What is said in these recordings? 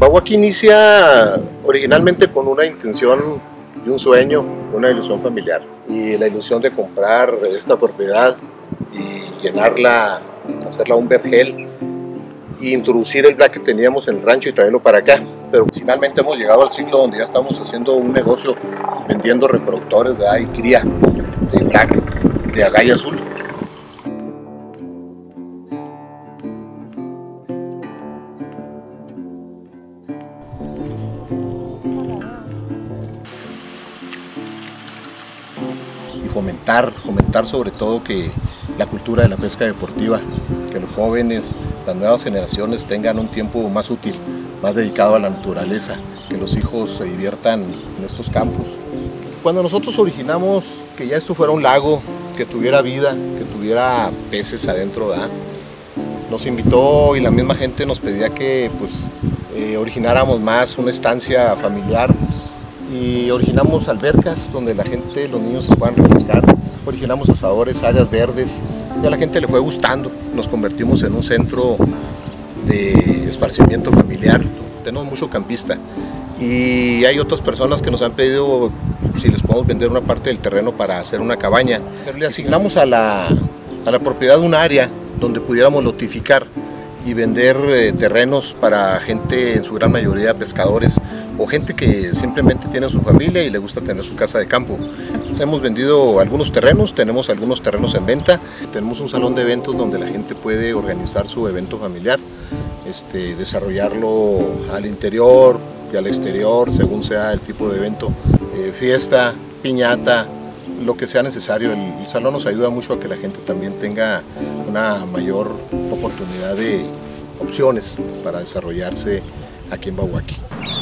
Baguaki inicia originalmente con una intención y un sueño, una ilusión familiar, y la ilusión de comprar esta propiedad y llenarla, hacerla un vergel e introducir el black que teníamos en el rancho y traerlo para acá. Pero finalmente hemos llegado al ciclo donde ya estamos haciendo un negocio vendiendo reproductores y cría de black, de agalla azul. Y fomentar sobre todo que la cultura de la pesca deportiva, que los jóvenes, las nuevas generaciones tengan un tiempo más útil, más dedicado a la naturaleza, que los hijos se diviertan en estos campos. Cuando nosotros originamos que ya esto fuera un lago, que tuviera vida, que tuviera peces adentro, nos invitó y la misma gente nos pedía que origináramos más una estancia familiar, y originamos albercas donde la gente, los niños se puedan refrescar, originamos asadores, áreas verdes, y a la gente le fue gustando. Nos convertimos en un centro de esparcimiento familiar. Tenemos mucho campista y hay otras personas que nos han pedido si les podemos vender una parte del terreno para hacer una cabaña. Pero le asignamos a la propiedad un área donde pudiéramos lotificar y vender terrenos para gente, en su gran mayoría pescadores, o gente que simplemente tiene su familia y le gusta tener su casa de campo. Hemos vendido algunos terrenos, tenemos algunos terrenos en venta, tenemos un salón de eventos donde la gente puede organizar su evento familiar, desarrollarlo al interior y al exterior, según sea el tipo de evento, fiesta, piñata, lo que sea necesario. El salón nos ayuda mucho a que la gente también tenga una mayor oportunidad de opciones para desarrollarse aquí en Baguaki.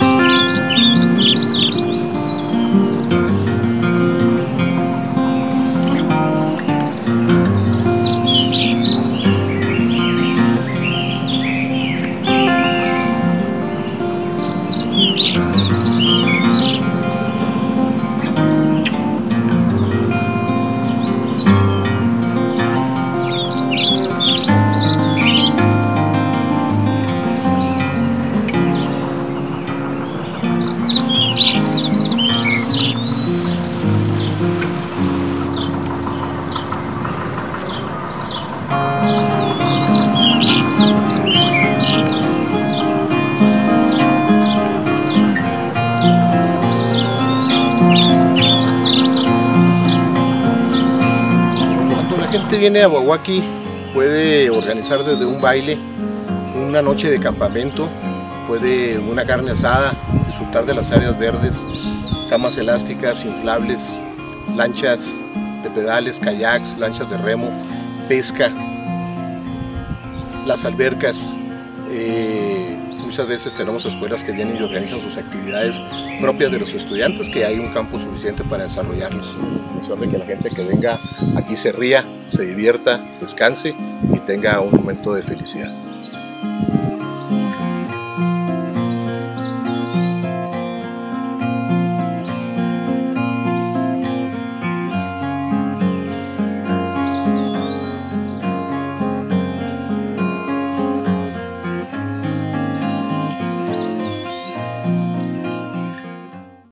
La gente viene a Baguaki, puede organizar desde un baile, una noche de campamento, puede una carne asada, disfrutar de las áreas verdes, camas elásticas, inflables, lanchas de pedales, kayaks, lanchas de remo, pesca, las albercas. Muchas veces tenemos escuelas que vienen y organizan sus actividades propias de los estudiantes, que hay un campo suficiente para desarrollarlos. La intención de que la gente que venga aquí se ría, se divierta, descanse y tenga un momento de felicidad.